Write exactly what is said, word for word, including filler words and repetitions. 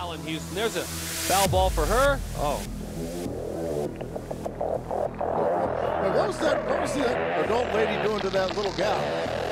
foul in Houston. There's a foul ball for her. Oh. Now, what was that? What was that adult lady doing to that little gal?